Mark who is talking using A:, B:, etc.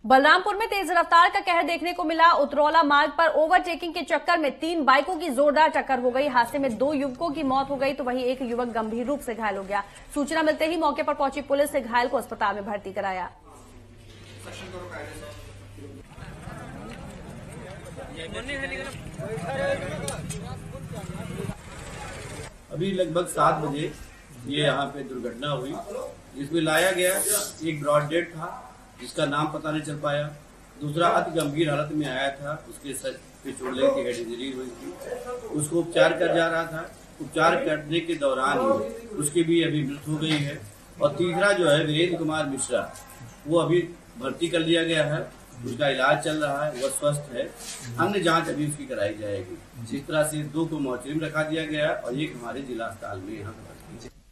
A: बलरामपुर में तेज रफ्तार का कहर देखने को मिला। उतरौला मार्ग पर ओवरटेकिंग के चक्कर में 3 बाइकों की जोरदार टक्कर हो गई। हादसे में 2 युवकों की मौत हो गई तो वहीं एक युवक गंभीर रूप से घायल हो गया। सूचना मिलते ही मौके पर पहुंची पुलिस ने घायल को अस्पताल में भर्ती कराया।
B: अभी लगभग 7 बजे ये यहाँ पे दुर्घटना हुई, जिसमें लाया गया एक ब्रॉड डेड था जिसका नाम पता नहीं चल पाया। दूसरा अति गंभीर हालत में आया था, उसके सर पे चोट लगी थी, हेड इंजरी हुई थी, उसको उपचार कर जा रहा था। उपचार करने के दौरान ही उसकी भी अभी मृत्यु हो गई है। और तीसरा जो है वीरेंद्र कुमार मिश्रा, वो अभी भर्ती कर लिया गया है, उसका इलाज चल रहा है, वह स्वस्थ है। अन्य जांच अभी उसकी कराई जाएगी। इस तरह से 2 को मोर्चरी में रखा दिया गया और एक हमारे जिला अस्पताल में यहाँ पर।